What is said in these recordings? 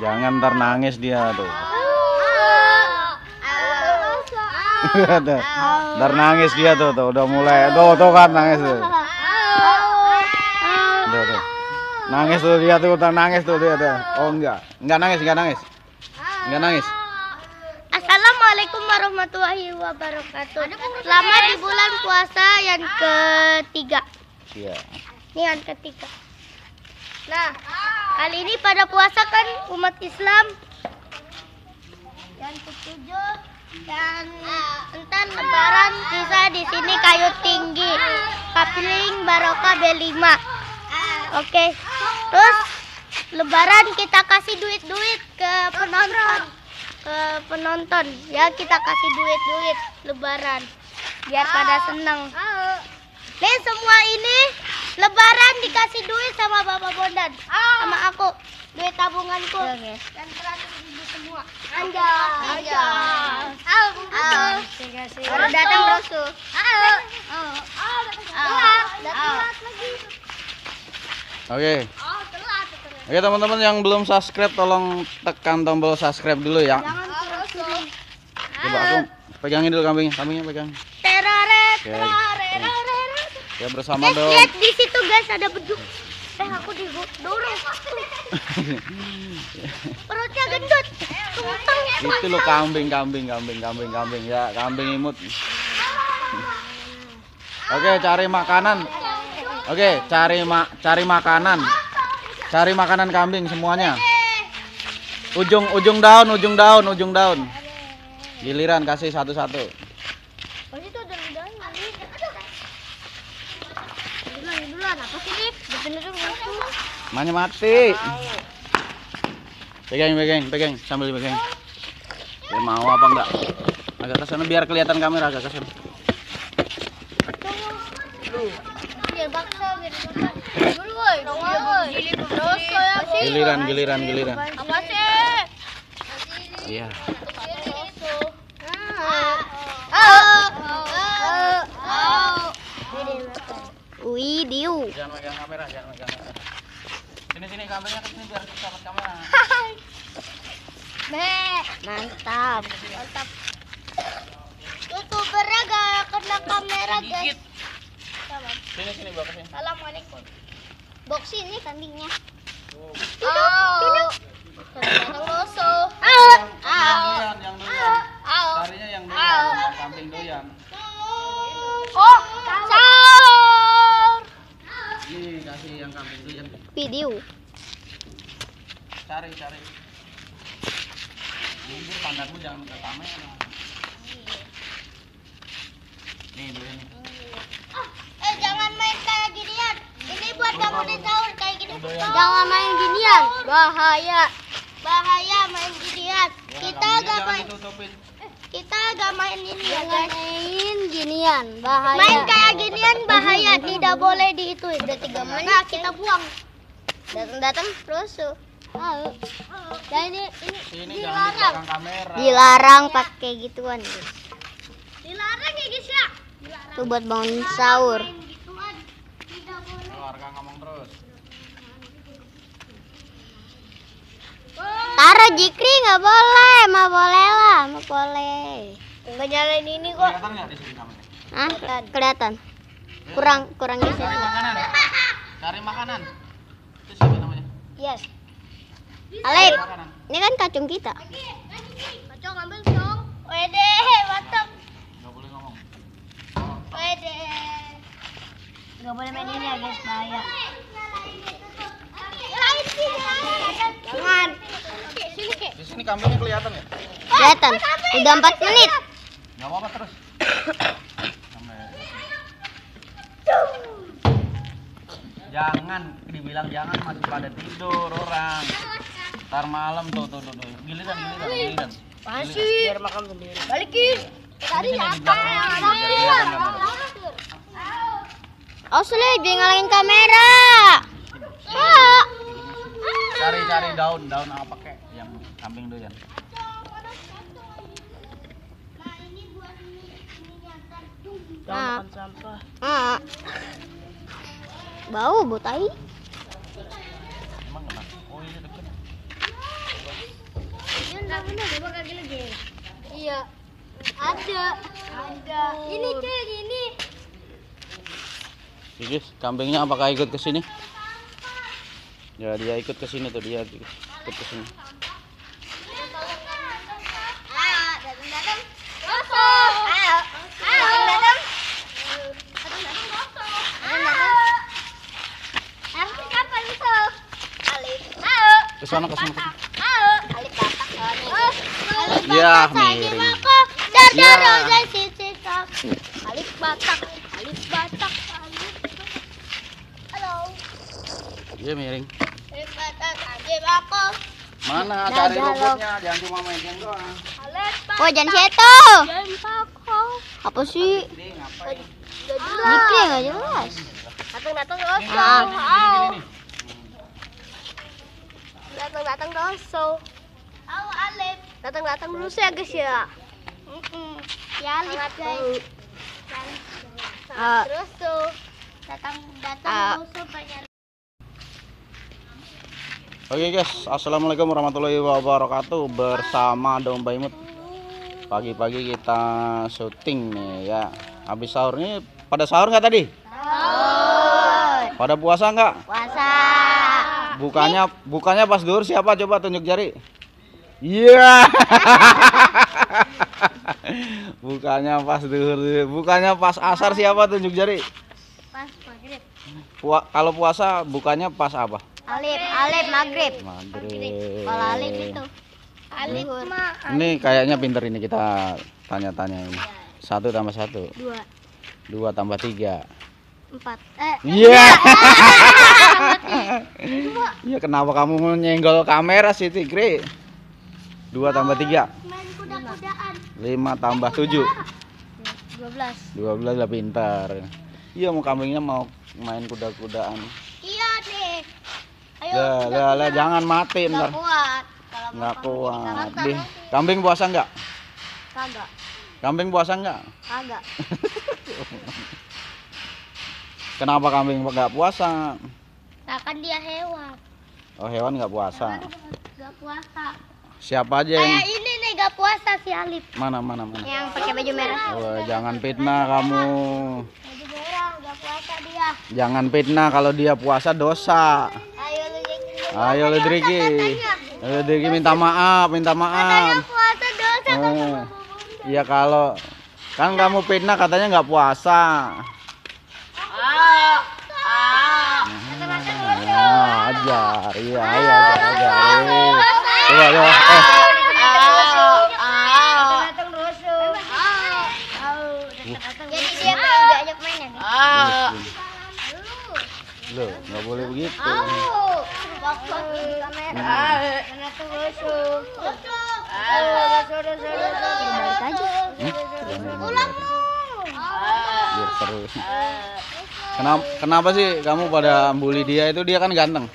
Jangan ntar nangis dia tuh. Ntar nangis dia tuh, udah mulai. Tuh kan nangis tuh. Tuh. Nangis tuh dia tuh, nangis tuh dia tuh. Oh enggak nangis. Assalamualaikum warahmatullahi wabarakatuh. Selamat di bulan puasa yang ketiga. Iya. Ini yang ketiga. Nah, kali ini pada puasa kan umat Islam yang ketujuh dan entar lebaran bisa di sini kayu tinggi, kapiling barokah B5. Oke. Terus lebaran kita kasih duit ke penonton. Ya, kita kasih duit lebaran biar pada seneng. Nih semua ini lebaran dikasih duit sama Bapak Bondan, sama aku, duit tabunganku dan terakhir ibu semua. Anjay. Baru datang Rasul. Oke. Oke teman-teman yang belum subscribe tolong tekan tombol subscribe dulu ya. Coba aku pegangin dulu kambingnya pegang. Ya bersama dong. Lihat di situ guys ada beduk. Aku didorong. Perutnya gendut. Itu lo kambing ya, kambing imut. Oke, cari makanan. Oke, cari makanan. Cari makanan kambing semuanya. Ujung daun. Giliran kasih satu-satu. Apa sih ini? Mana mati. Pegang sambil dipegang. Ya, mau apa enggak? Agak ke sana biar kelihatan kamera, agak ke sana. Giliran. Apa sih? Iya. Video. Jangan megang kamera. Sini kambingnya ke sini biar dapat kamera. Mantap. Youtubernya gak kena kamera guys. Sini bawa ke sini. Assalamualaikum. Box ini kambingnya. Duduk. Yang doyan. Carinya yang doyan, kambing doyan. Oh, sahur. Nih, kasih yang kambing doyan. Video. Cari. Mundur pandatmu jangan ke kamera. Nih, doyan nih. Jangan main kayak ginian. Ini buat kamu di sahur kayak gini. Jangan main ginian. Bahaya main ginian. Kita agak main ini ya guys. Main ginian bahaya. Main kayak ginian bahaya. Tidak boleh diituin. Udah 3 menit. Nah, kita buang. Datang terus. Dan ini dilarang pakai gituan guys. Dilarang ya guys ya. Tuh buat bangun sahur. Warga ngomong terus. Taruh jikri nggak boleh, mah boleh. Nggak nyalain ini kok. Kelihatan nggak di sini kameranya? Ah, kelihatan. Kurang geser. Cari makanan. Itu siapa namanya? Yes. Alek, Makanan. ini kan kacung kita. Kacung ambil dong. Wede, mantap. Nggak boleh ngomong. Wede. Nggak boleh main ini ya guys, bahaya. Jangan. Di sini kambingnya kelihatan ya? Kelihatan. Udah 4 menit. Nggak apa-apa terus. Jangan dibilang jangan masih pada tidur orang. Ntar malam tuh. Giliran. Masih. Biar makan sendiri. Balikin. Tadi apa? Osle, jangan ngalangin kamera. Cari daun apa kek yang kambing doyan. Jangan makan sampah. Bau tai. Emang kenapa? Oh iya deket. Coba kaki lagi. Iya. Ada. Ini cuy, gini. Guys, kambingnya apakah ikut ke sini? Ya, dia ikut ke sini tuh, dia ikut ke sini. Datang. Gosok. Ayo. Datang. Harus kapan gosok? Alif. Ayo. Ke sana. Ayo. Alif batak soalnya. Ya, miring. Ya. Alif batak. Halo. Iya, miring. Alif batak. Alif aku. Mana cari rumputnya, jangan cuma main game doang. Oh, jangan situ. Apa sih? Dikit nggak jelas. Datang gosok. Datang gosok. Alif. Datang terus ya guys ya. Ya Alif guys. Terus tuh. Datang gosok banyak. Oke guys, assalamualaikum warahmatullahi wabarakatuh. Bersama Domba Imut. Pagi-pagi kita syuting nih ya. Habis sahur nih, pada sahur nggak tadi? Sahur. Pada puasa nggak? Puasa. Bukannya pas duhur siapa? Coba tunjuk jari. Iya. Bukannya pas duhur, bukannya pas asar siapa? Tunjuk jari. Pas maghrib. Kalau puasa bukannya pas apa? Alif maghrib. Maghrib. Kalau Alif itu. Alif mah. Ini kayaknya pinter ini, kita tanya-tanya ini. 1 tambah 1. 2 tambah 3. 4. Iya. Iya, kenapa kamu nyenggol kamera sih, Tigre? 2 tambah 3. Main kuda-kudaan. 5 tambah 7. 12. 12 lah, pintar. Iya, mau kambingnya mau main kuda-kudaan. Iya deh. Ayo. Lah, jangan mati ntar. Kuat. Nggak kuat. Dih, kambing puasa nggak? Kagak. Kambing puasa nggak? Kagak. Kenapa kambing nggak puasa? Nah, kan dia hewan. Oh, hewan nggak puasa. Gak puasa. Siapa aja yang Kayak ini nih gak puasa si Alif. mana? Yang pakai baju merah. Wah, jangan fitnah kamu. Baju merah gak puasa dia. Jangan fitnah, kalau dia puasa dosa. Ayo lu Driki. Ayo Driki minta maaf. Katanya puasa dosa kan. Iya, kalau kan kamu fitnah katanya nggak puasa. Ajar. Iya, ayo ajar. Coba. Jadi dia pengen diajak main ya? Loh, nggak boleh begitu. Biar seru. Kenapa sih kamu pada bully dia? Itu dia kan ganteng.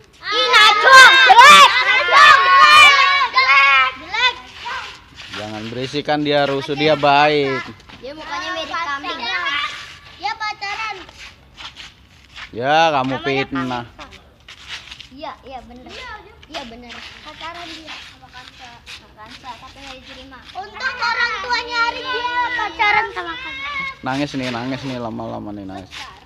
Jangan berisikan, dia rusuh, dia baik. Dia mukanya mirip kambing. Dia pacaran. Ya, kamu fitnah. Iya bener. Iya bener. Pacaran dia sama Kansa, tapi nggak diterima. Untung orang tua nyari dia pacaran sama Kansa. Nangis nih lama-lama nih nangis.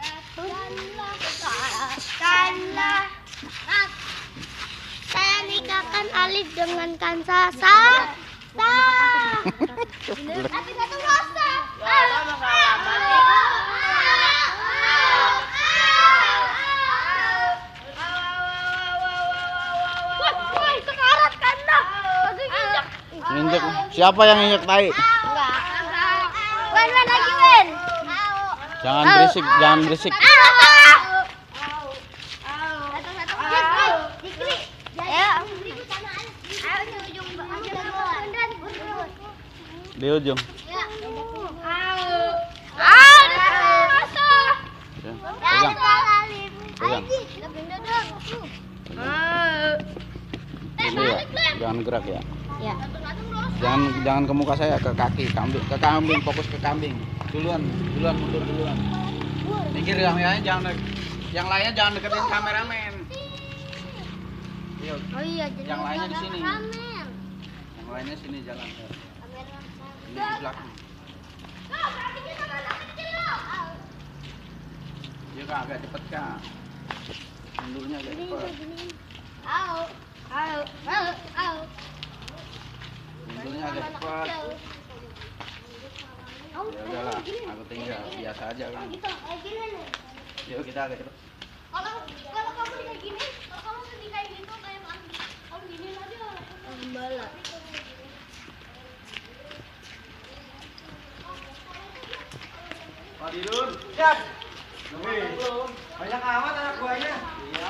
Saya nikahkan Alif dengan Kansa. Tapi satu rasa. Sekarat kanda. Injek. Siapa yang injek tai? Enggak. Wen lagi Wen. Jangan berisik. Di ujung. Pegang. Jangan gerak ya. Ya. Jangan ke muka saya, ke kaki kambing, fokus ke kambing. Duluan, mundur duluan. Mikir yang lainnya jangan deketin kameramen. Oh iya, Yang lainnya di sini. Yang Mainnya sini jalan. Ini di belakang. Ya Kak, agak cepet Kak. Mundurnya agak cepet. Mundurnya agak cepet. Ya udahlah, aku tinggal biasa aja kan. Yuk kita agak cepet. Kalau kamu kayak gini, kalau kamu sedih kayak gitu kayak kamu gini aja. Balak. Pak Didun, siap. Belum. Banyak amat anak buahnya. Iya.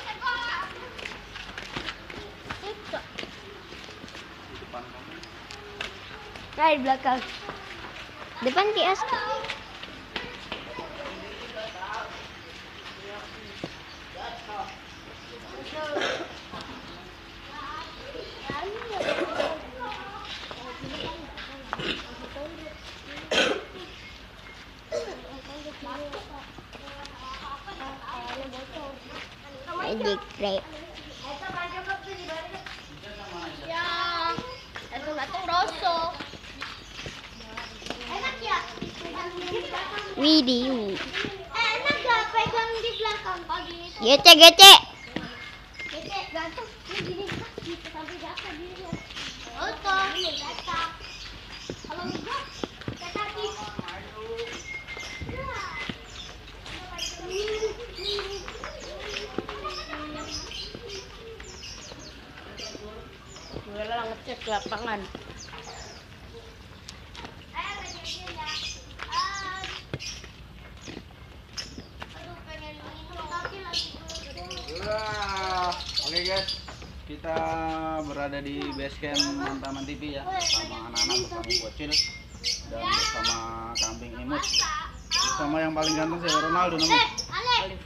Di depan kamu. Nah, di belakang. Depan kios. Magic Grape. Yang satu rosso. Enak ya? Video. Enak gak pegang di belakang pagi? Gece. Gece gantung. Ini gini sampai jatuh gini. Oto. Kalau enggak, kaki. Gue lah ngecek lapangan. Oke guys, kita berada di base camp Mantaman TV ya, bersama anak-anak, bersama Bocil dan bersama kambing imut, bersama yang paling ganteng saya Ronaldo namanya. Alif.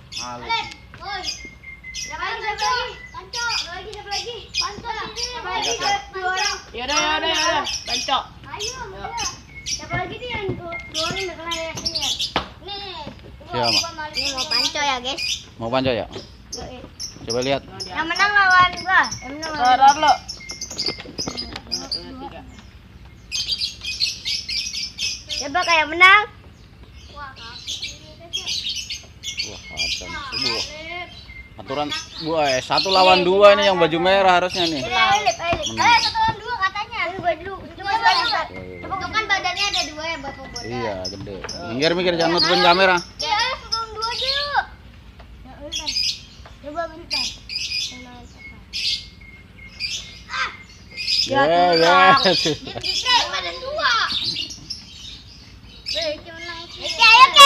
Siapa lagi? Panco. Siapa lagi? Panco. Siapa lagi? Dua orang. Yaudah, Panco. Ayo. Siapa lagi nih yang dua orang udah kenal ya sini ya? Nih. Siapa? Ini mau Panco ya guys. Mau panco ya? Coba lihat. Yang menang lawan gua. Yang menang lawan. Sarar lo. Coba kayak menang. Wah, macam sebuah aturan buah 1 lawan 2 ini yang baju merah harusnya nih. Elip. 1 lawan 2 katanya. Ini gua dulu. Coba lihat. Coba kan badannya ada 2 ya buat bobotan. Iya, gede. Minggir jangan nutupin kamera. Iya, 1 lawan 2 aja yuk. Ya udah. Coba bentar. Ya. Dike badan 2. Dike menang. Dike ayo Ayo.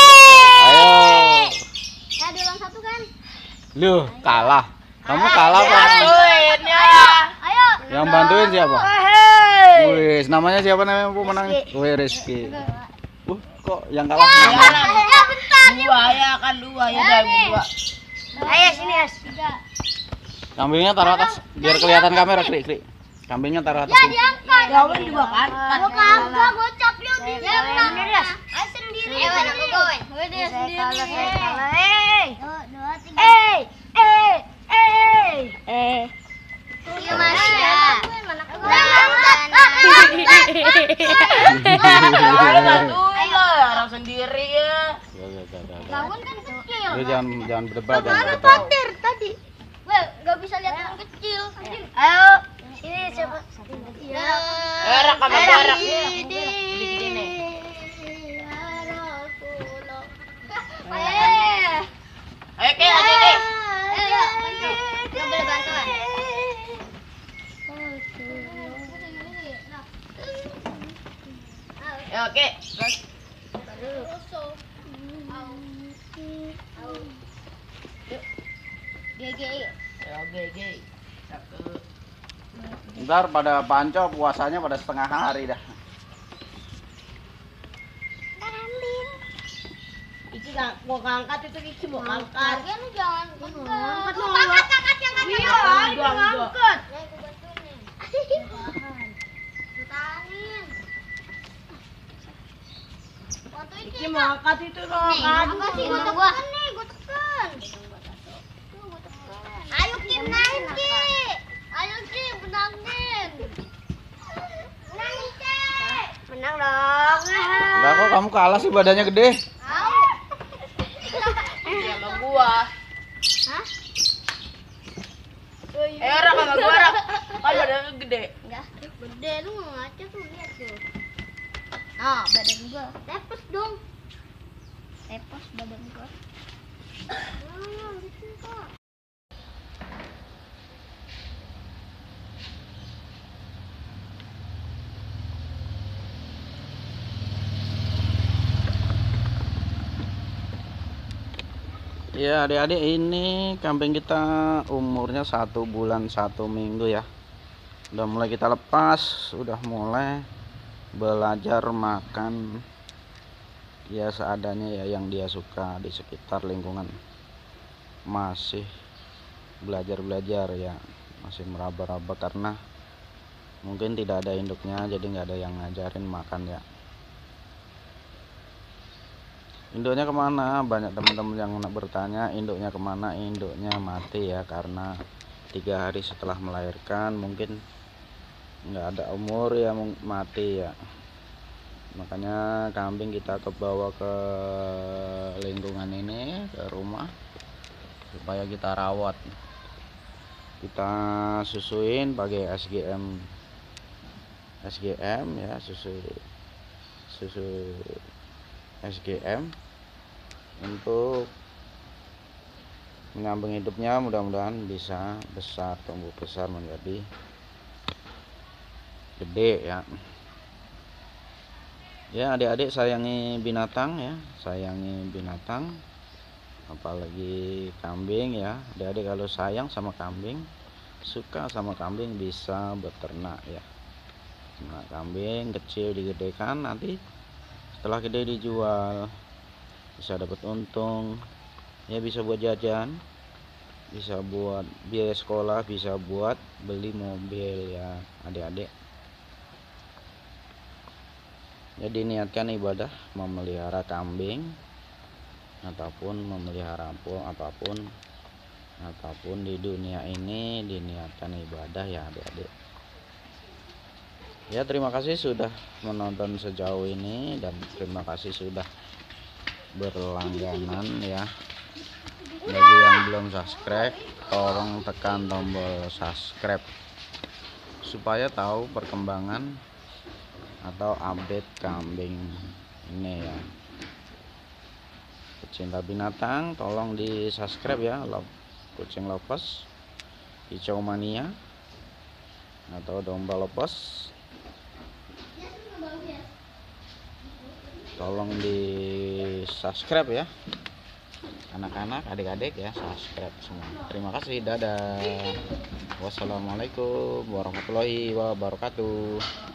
Ya 2 lawan 1 kan? Loh, kalah. Kamu kalah, Pak. Bantuin ya. Ayo. Yang bantuin siapa? Wih, namanya siapa namanya pemenang? Wih, Rizky. Kok yang kalah? Ya bentar. 2 ya kan 2 ya udah 2. Ayo sini, As. Kambingnya taruh atas biar kelihatan kamera, Krik. Kambingnya taruh atas. Ya diangkat. Jawabin juga kan. Gua kagak gocap lu di belakang. Ayo sendiri. Ayo aku goin. Udah sendiri. Iya Mas ya. Lu bantuin lo orang sendiri ya. Lawan kan kecil. Lu jangan berdebat, Mana pater tadi? Gue gak bisa lihat yang kecil. Ayo. Ini siapa? Ya. Rekam berak. Gede nih. Ayo ke adik. Ayo. Gak boleh bantuan. Ya oke. GG. Ya GG. Cakep. Ntar pada panco puasanya pada setengah hari dah. Iki mau ngangkat itu Iki mau ngangkat. Lagian lu jangan angkat. Lu Angkat yang angkat. Iya, udah ngangkat. Ya, aku bantuin nih. Tahanin. Bantuin Iki kita. mau ngangkat itu loh kan. Apa sih gua tekan nih, gua tekan. Ayo Kim naik Ki. Ayo Ki benangin. kamu kalah sih, badannya gede. Ya sama gua. Hah? Rak sama gua, Rak. Kan badannya gede. Enggak, gede lu ngaca tuh, lihat tuh. Nah, badan gua tepes dong. Tepes badan gua. Gitu kok. Ya adik-adik, ini kambing kita umurnya 1 bulan 1 minggu ya. Udah mulai kita lepas, udah mulai belajar makan ya seadanya ya, yang dia suka di sekitar lingkungan. Masih belajar ya, masih meraba-raba karena mungkin tidak ada induknya, jadi nggak ada yang ngajarin makan ya. Induknya kemana? Banyak teman-teman yang bertanya induknya kemana. Induknya mati ya, karena 3 hari setelah melahirkan mungkin nggak ada umur ya, mati ya. Makanya kambing kita bawa ke lingkungan ini, ke rumah, supaya kita rawat. Kita susuin pakai SGM ya, susu SGM untuk menyambung hidupnya. Mudah-mudahan bisa besar, tumbuh besar menjadi gede ya. Ya adik-adik, sayangi binatang ya, sayangi binatang, apalagi kambing ya. Adik-adik kalau sayang sama kambing, suka sama kambing, bisa beternak ya. Nah, kambing kecil digedekan, nanti setelah gede dijual, bisa dapat untung ya, bisa buat jajan, bisa buat biaya sekolah, bisa buat beli mobil ya adik-adik. Jadi niatkan ibadah memelihara kambing ataupun memelihara apapun di dunia ini, diniatkan ibadah ya adik-adik. Ya, terima kasih sudah menonton sejauh ini, dan terima kasih sudah berlangganan ya. Bagi yang belum subscribe, tolong tekan tombol subscribe supaya tahu perkembangan atau update kambing ini ya. Pecinta binatang, tolong di subscribe ya. Kucing lovers, hijau mania, atau domba lepas, tolong di subscribe ya. Anak-anak, adik-adik ya, subscribe semua. Terima kasih, dadah. Wassalamualaikum warahmatullahi wabarakatuh.